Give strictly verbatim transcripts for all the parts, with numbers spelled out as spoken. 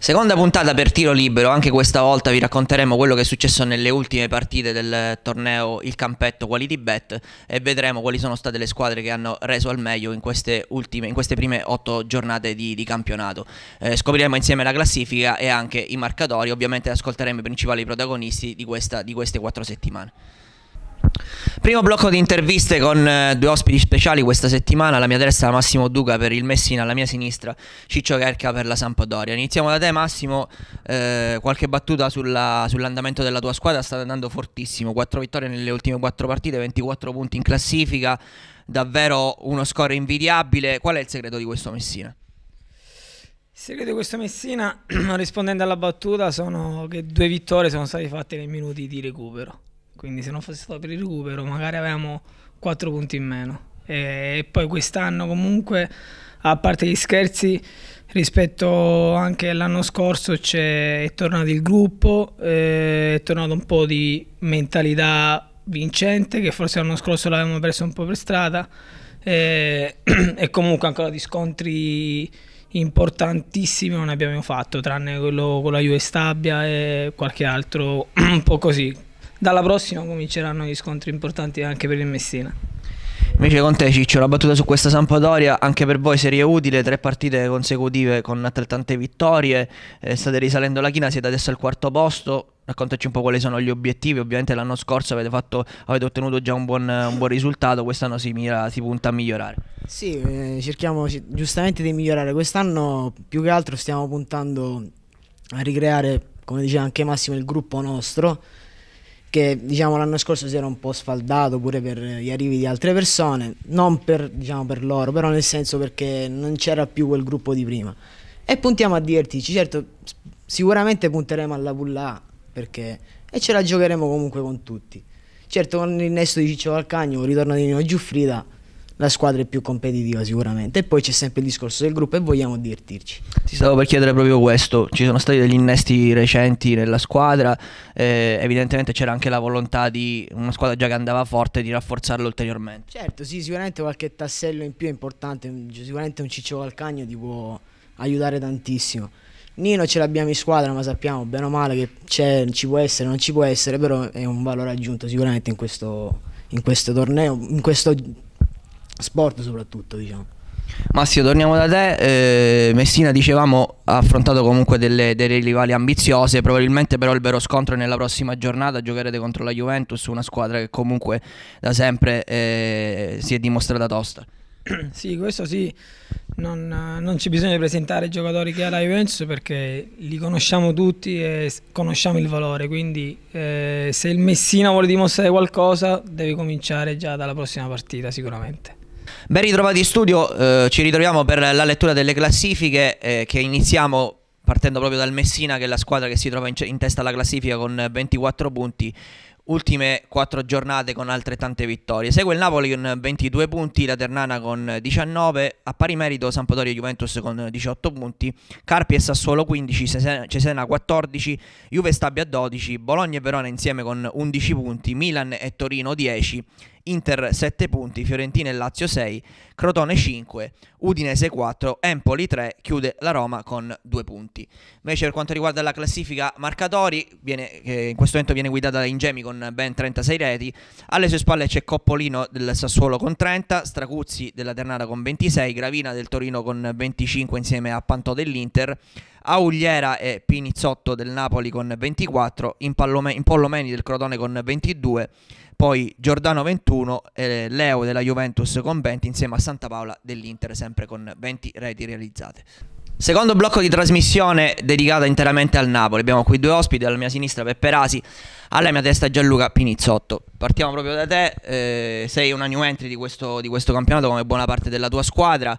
Seconda puntata per tiro libero, anche questa volta vi racconteremo quello che è successo nelle ultime partite del torneo Il Campetto Quality Bet e vedremo quali sono state le squadre che hanno reso al meglio in queste, ultime, in queste prime otto giornate di, di campionato. Eh, scopriremo insieme la classifica e anche i marcatori, ovviamente ascolteremo i principali protagonisti di, questa, di queste quattro settimane. Primo blocco di interviste con eh, due ospiti speciali questa settimana. Alla mia destra Massimo Duca per il Messina, alla mia sinistra Ciccio Cherca per la Sampdoria. Iniziamo da te, Massimo. Eh, qualche battuta sulla, sull'andamento della tua squadra? Sta andando fortissimo, quattro vittorie nelle ultime quattro partite, ventiquattro punti in classifica, davvero uno score invidiabile. Qual è il segreto di questo Messina? Il segreto di questo Messina, rispondendo alla battuta, sono che due vittorie sono state fatte nei minuti di recupero. Quindi se non fosse stato per il recupero magari avevamo quattro punti in meno. E poi quest'anno comunque, a parte gli scherzi, rispetto anche all'anno scorso c'è è tornato il gruppo, è tornato un po' di mentalità vincente che forse l'anno scorso l'avevamo preso un po' per strada, e, e comunque ancora di scontri importantissimi non ne abbiamo fatto, tranne quello con la Juve Stabia e qualche altro un po' così. Dalla prossima cominceranno gli scontri importanti anche per il Messina. Invece con te, Ciccio, la battuta su questa Sampdoria, anche per voi serie utile, tre partite consecutive con altrettante vittorie, eh, state risalendo la china, siete adesso al quarto posto. Raccontaci un po' quali sono gli obiettivi. Ovviamente l'anno scorso avete, fatto, avete ottenuto già un buon, un buon risultato, quest'anno si, mira, si punta a migliorare. Sì, eh, cerchiamo giustamente di migliorare. Quest'anno più che altro stiamo puntando a ricreare, come diceva anche Massimo, il gruppo nostro, che diciamo l'anno scorso si era un po' sfaldato pure per gli arrivi di altre persone, non per, diciamo, per loro, però nel senso perché non c'era più quel gruppo di prima. E puntiamo a divertirci, certo sicuramente punteremo alla pulla perché e ce la giocheremo comunque con tutti. Certo con l'innesto di Ciccio Calcagno, il ritorno di Nino Giuffrida, la squadra è più competitiva sicuramente. E poi c'è sempre il discorso del gruppo e vogliamo divertirci. Ti stavo per chiedere proprio questo, ci sono stati degli innesti recenti nella squadra, eh, evidentemente c'era anche la volontà di una squadra già che andava forte di rafforzarlo ulteriormente. Certo, sì, sicuramente qualche tassello in più è importante, sicuramente un Ciccio Calcagno ti può aiutare tantissimo. Nino ce l'abbiamo in squadra, ma sappiamo bene o male che c'è, ci può essere, non ci può essere, però è un valore aggiunto sicuramente in questo, in questo torneo, in questo sport soprattutto, diciamo. Massimo, torniamo da te. eh, Messina, dicevamo, ha affrontato comunque delle, delle rivali ambiziose, probabilmente però il vero scontro è nella prossima giornata, giocherete contro la Juventus, una squadra che comunque da sempre eh, si è dimostrata tosta. Sì, questo sì, non, non c'è bisogno di presentare i giocatori che ha la Juventus perché li conosciamo tutti e conosciamo il valore, quindi eh, se il Messina vuole dimostrare qualcosa deve cominciare già dalla prossima partita sicuramente. Ben ritrovati in studio, eh, ci ritroviamo per la lettura delle classifiche eh, che iniziamo partendo proprio dal Messina, che è la squadra che si trova in, in testa alla classifica con ventiquattro punti. Ultime quattro giornate con altrettante vittorie. Segue il Napoli con ventidue punti, la Ternana con diciannove, a pari merito Sampdoria e Juventus con diciotto punti, Carpi e Sassuolo quindici, Cesena quattordici, Juve Stabia dodici, Bologna e Verona insieme con undici punti, Milan e Torino dieci, Inter sette punti, Fiorentina e Lazio sei, Crotone cinque, Udinese quattro, Empoli tre, chiude la Roma con due punti. Invece per quanto riguarda la classifica marcatori, viene, che in questo momento viene guidata da Ingemi con ben trentasei reti, alle sue spalle c'è Coppolino del Sassuolo con trenta, Stracuzzi della Ternana con ventisei, Gravina del Torino con venticinque insieme a Pantò dell'Inter, Augliera e Pinizzotto del Napoli con ventiquattro, Impollomeni del Crotone con ventidue, poi Giordano ventuno, eh, Leo della Juventus con venti insieme a Santa Paola dell'Inter sempre con venti reti realizzate. Secondo blocco di trasmissione dedicato interamente al Napoli. Abbiamo qui due ospiti, alla mia sinistra Peppe Rasi, alla mia destra Gianluca Pinizzotto. Partiamo proprio da te, eh, sei una new entry di questo, di questo campionato come buona parte della tua squadra,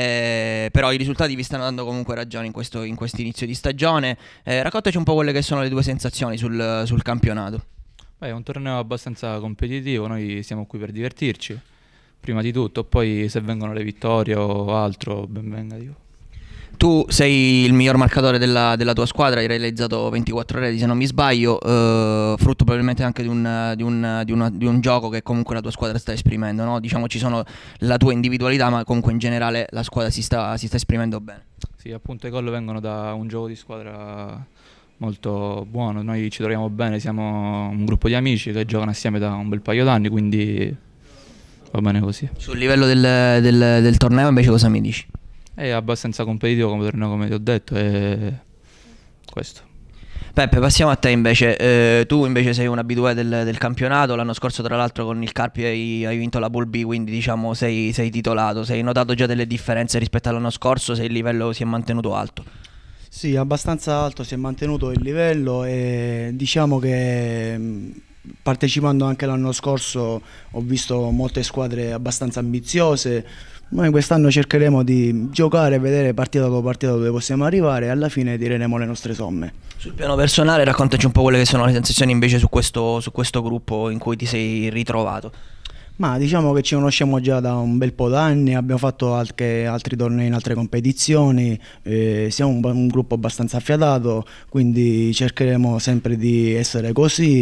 eh, però i risultati vi stanno dando comunque ragione in questo in questo inizio di stagione. Eh, raccontaci un po' quelle che sono le tue sensazioni sul, sul campionato. Beh, è un torneo abbastanza competitivo, noi siamo qui per divertirci, prima di tutto, poi se vengono le vittorie o altro, ben venga, dico. Tu sei il miglior marcatore della, della tua squadra, hai realizzato ventiquattro reti se non mi sbaglio, eh, frutto probabilmente anche di un, di, un, di, una, di un gioco che comunque la tua squadra sta esprimendo, no? Diciamo ci sono la tua individualità, ma comunque in generale la squadra si sta, si sta esprimendo bene. Sì, appunto i gol vengono da un gioco di squadra molto buono, noi ci troviamo bene, siamo un gruppo di amici che giocano assieme da un bel paio d'anni, quindi va bene così. Sul livello del, del, del torneo invece cosa mi dici? È abbastanza competitivo come torneo, come ti ho detto, e questo. Peppe, passiamo a te invece. Eh, tu invece sei un abitué del, del campionato. L'anno scorso tra l'altro con il Carpi hai, hai vinto la Bull B, quindi diciamo sei, sei titolato. Sei notato già delle differenze rispetto all'anno scorso, se il livello si è mantenuto alto? Sì, abbastanza alto si è mantenuto il livello e diciamo che mh, partecipando anche l'anno scorso ho visto molte squadre abbastanza ambiziose. Noi quest'anno cercheremo di giocare e vedere partita dopo partita dove possiamo arrivare e alla fine tireremo le nostre somme. Sul piano personale raccontaci un po' quelle che sono le sensazioni invece su questo, su questo gruppo in cui ti sei ritrovato. Ma diciamo che ci conosciamo già da un bel po' d'anni, abbiamo fatto anche altri tornei in altre competizioni, eh, siamo un, un gruppo abbastanza affiatato, quindi cercheremo sempre di essere così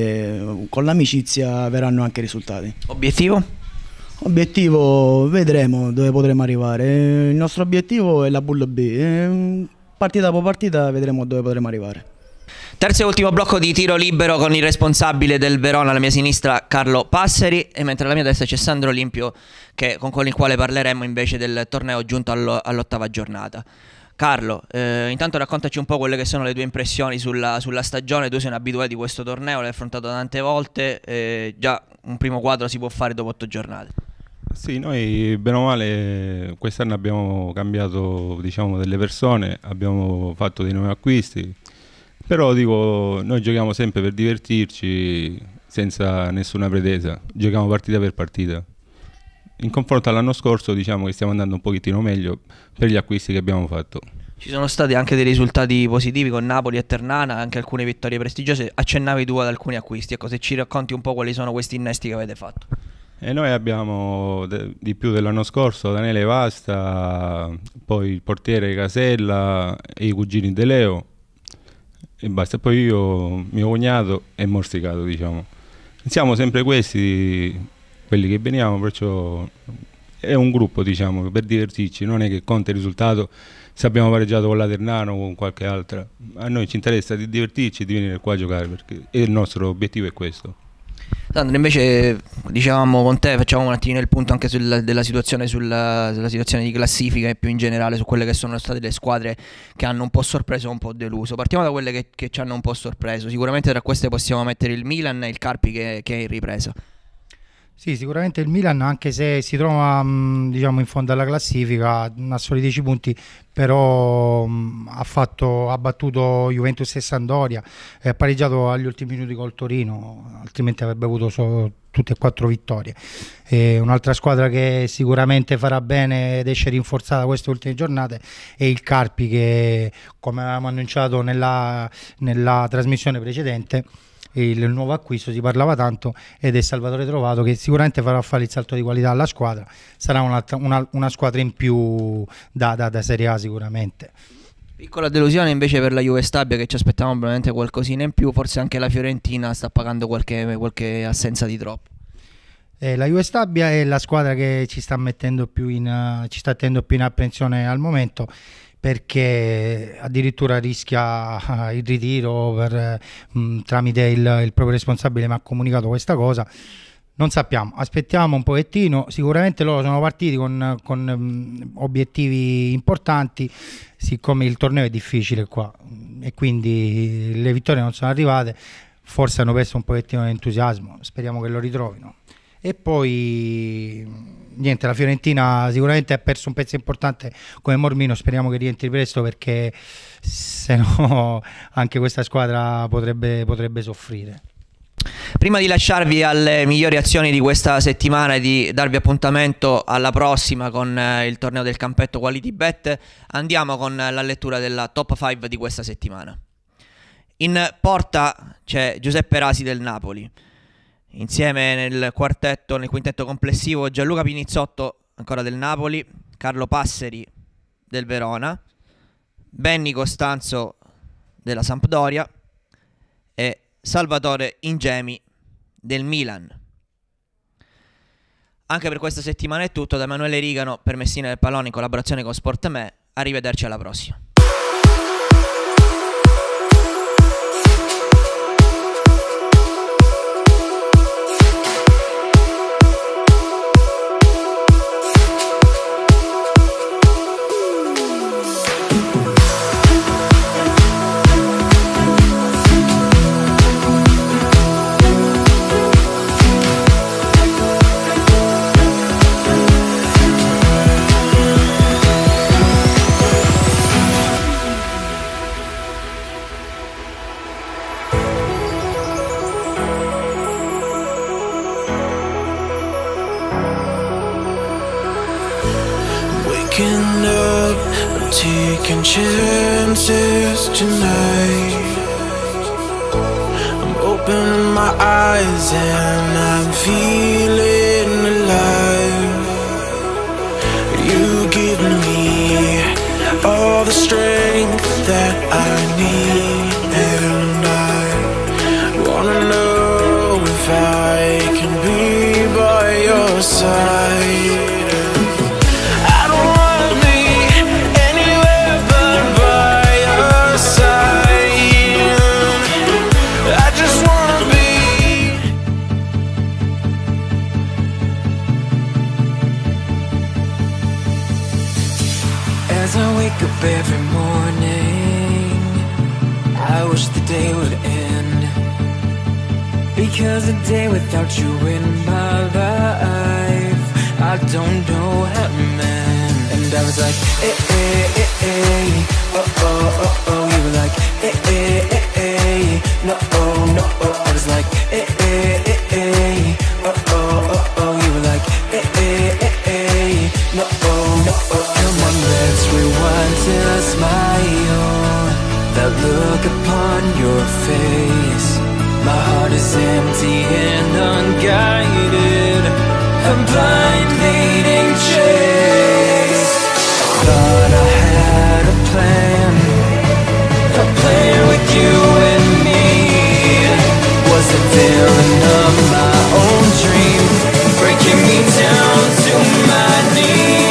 e con l'amicizia verranno anche risultati. Obiettivo? Obiettivo, vedremo dove potremo arrivare. Il nostro obiettivo è la Bull B. E partita dopo partita vedremo dove potremo arrivare. Terzo e ultimo blocco di tiro libero con il responsabile del Verona alla mia sinistra, Carlo Passeri, e mentre alla mia destra c'è Sandro Limpio, che, con, con il quale parleremo invece del torneo giunto all'ottava giornata. Carlo, eh, intanto raccontaci un po' quelle che sono le tue impressioni sulla, sulla stagione. Tu sei un abituato di questo torneo, l'hai affrontato tante volte, eh, già un primo quadro si può fare dopo otto giornate. Sì, noi bene o male quest'anno abbiamo cambiato, diciamo, delle persone, abbiamo fatto dei nuovi acquisti, però dico, noi giochiamo sempre per divertirci senza nessuna pretesa, giochiamo partita per partita. In confronto all'anno scorso diciamo che stiamo andando un pochettino meglio per gli acquisti che abbiamo fatto. Ci sono stati anche dei risultati positivi con Napoli e Ternana, anche alcune vittorie prestigiose. Accennavi tu ad alcuni acquisti, ecco, se ci racconti un po' quali sono questi innesti che avete fatto. E noi abbiamo di più dell'anno scorso Daniele Vasta, poi il portiere Casella e i cugini De Leo e basta. Poi io, mio cognato e Morsicato, diciamo. Siamo sempre questi quelli che veniamo, perciò è un gruppo, diciamo, per divertirci, non è che conta il risultato se abbiamo pareggiato con la Ternana o con qualche altra. A noi ci interessa di divertirci e di venire qua a giocare, perché il nostro obiettivo è questo. Sandro, invece dicevamo con te, facciamo un attimo il punto anche sul, della situazione sulla, sulla situazione di classifica e più in generale su quelle che sono state le squadre che hanno un po' sorpreso e un po' deluso. Partiamo da quelle che, che ci hanno un po' sorpreso. Sicuramente tra queste possiamo mettere il Milan e il Carpi che, che è in ripresa. Sì, sicuramente il Milan, anche se si trova mh, diciamo in fondo alla classifica, ha soli dieci punti, però mh, ha, fatto, ha battuto Juventus e Sampdoria, ha pareggiato agli ultimi minuti col Torino, altrimenti avrebbe avuto solo tutte e quattro vittorie. Un'altra squadra che sicuramente farà bene ed esce rinforzata queste ultime giornate è il Carpi, che come avevamo annunciato nella, nella trasmissione precedente, il nuovo acquisto, si parlava tanto, ed è Salvatore Trovato, che sicuramente farà fare il salto di qualità alla squadra. Sarà una, una, una squadra in più da, da, da Serie A sicuramente. Piccola delusione invece per la Juve Stabia, che ci aspettavamo probabilmente qualcosina in più. Forse anche la Fiorentina sta pagando qualche, qualche assenza di troppo. Eh, la Juve Stabia è la squadra che ci sta mettendo più in, uh, ci sta tenendo più in apprensione al momento, perché addirittura rischia il ritiro per, mh, tramite il, il proprio responsabile mi ha comunicato questa cosa. Non sappiamo, aspettiamo un pochettino. Sicuramente loro sono partiti con, con mh, obiettivi importanti, siccome il torneo è difficile qua e quindi le vittorie non sono arrivate, forse hanno perso un pochettino l'entusiasmo, speriamo che lo ritrovino. E poi niente, la Fiorentina sicuramente ha perso un pezzo importante come Mormino, speriamo che rientri presto, perché se no anche questa squadra potrebbe, potrebbe soffrire. Prima di lasciarvi alle migliori azioni di questa settimana e di darvi appuntamento alla prossima con eh, il torneo del campetto Quality Bet, andiamo con la lettura della top cinque di questa settimana. In porta c'è Giuseppe Rasi del Napoli. Insieme nel quartetto, nel quintetto complessivo, Gianluca Pinizzotto ancora del Napoli, Carlo Passeri del Verona, Benny Costanzo della Sampdoria e Salvatore Ingemi del Milan. Anche per questa settimana è tutto. Da Emanuele Rigano per Messina del Pallone in collaborazione con Sportme. Arrivederci, alla prossima. Waking up, I'm taking chances tonight. I'm opening my eyes and I'm feeling alive. You give me all the strength that I need, and I wanna know if I can be by your side. As I wake up every morning, I wish the day would end, because a day without you in my life, I don't know how to mend. And I was like, eh, eh, eh, eh, oh, oh, oh, oh. You were like, eh, eh, eh, eh, no, oh, no, oh. I was like, eh, eh, eh, eh, oh, oh, oh, oh. You were like, eh, eh, eh, eh, no, oh, no, oh. Come on, let's rewind till I smile. That look upon your face. My heart is empty and unguided, a blind leading chase. Thought I had a plan, a plan with you and me. Was a villain of my own dream, breaking me down to my knees.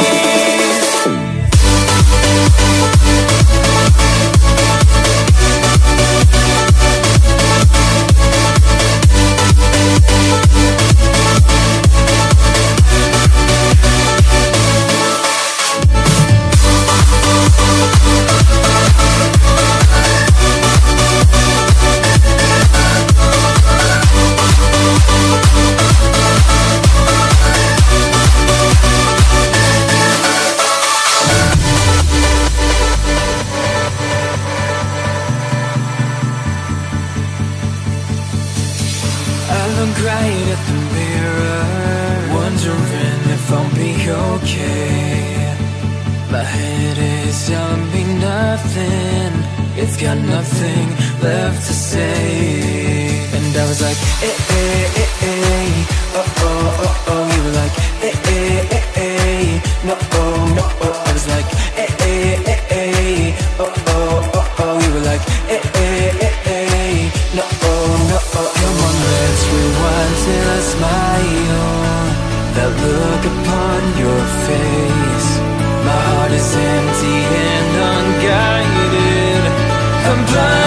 Right at the mirror, wondering if I'll be okay. My head is telling me nothing, it's got nothing left to say. And I was like, eh, eh, eh, eh, oh, oh, oh, oh. You were like, eh, eh, eh, eh, no, oh, no, oh. I was like, eh, eh, eh, eh, oh, oh, oh, oh. You were like, eh, eh, eh, eh, no, oh, no, oh. Come on, let's rewind till I smile. That look upon your face. My heart is empty and unguided, I'm blind.